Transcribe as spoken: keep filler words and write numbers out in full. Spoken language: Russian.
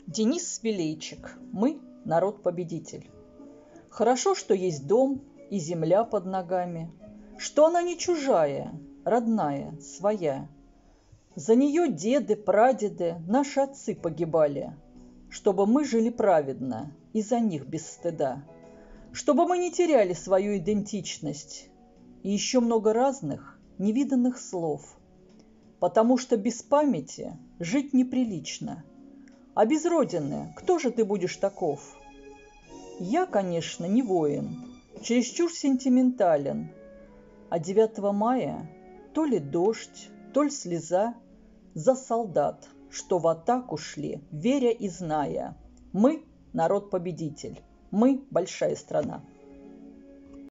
Денис Свилейчик. Мы – народ-победитель. Хорошо, что есть дом и земля под ногами, что она не чужая, родная, своя. За нее деды, прадеды, наши отцы погибали, чтобы мы жили праведно и за них без стыда, чтобы мы не теряли свою идентичность и еще много разных невиданных слов, потому что без памяти жить неприлично. А без родины кто же ты будешь таков? Я, конечно, не воин, чересчур сентиментален, а девятого мая то ли дождь, то ли слеза за солдат, что в атаку шли, веря и зная. Мы – народ-победитель, мы – большая страна.